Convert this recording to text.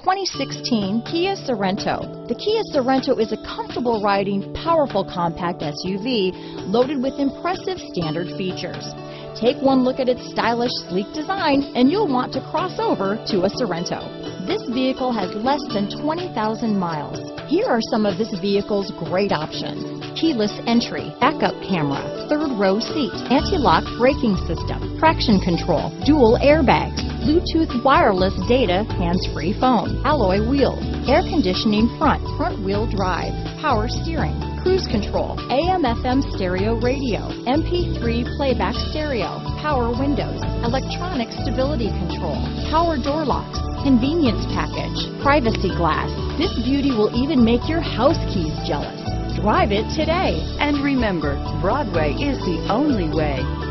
2016 Kia Sorento. The Kia Sorento is a comfortable riding, powerful compact SUV loaded with impressive standard features. Take one look at its stylish, sleek design and you'll want to cross over to a Sorento. This vehicle has less than 20,000 miles. Here are some of this vehicle's great options: keyless entry, backup camera, third row seat, anti-lock braking system, traction control, dual airbags, Bluetooth wireless data, hands-free phone, alloy wheels, air conditioning front wheel drive, power steering, cruise control, AM/FM stereo radio, MP3 playback stereo, power windows, electronic stability control, power door locks, convenience package, privacy glass. This beauty will even make your house keys jealous. Drive it today. And remember, Broadway is the only way.